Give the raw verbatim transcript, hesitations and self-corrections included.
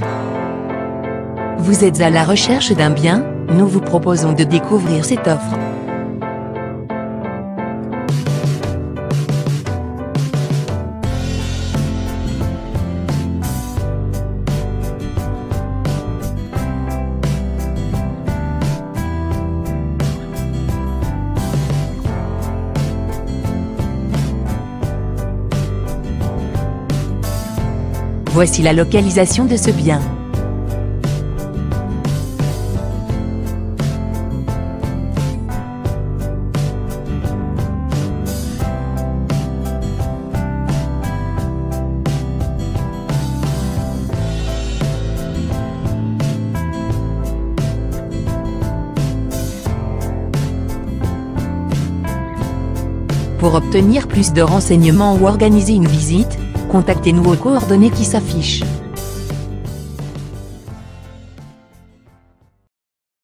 Vous êtes à la recherche d'un bien? Nous vous proposons de découvrir cette offre. Voici la localisation de ce bien. Pour obtenir plus de renseignements ou organiser une visite, contactez-nous aux coordonnées qui s'affichent.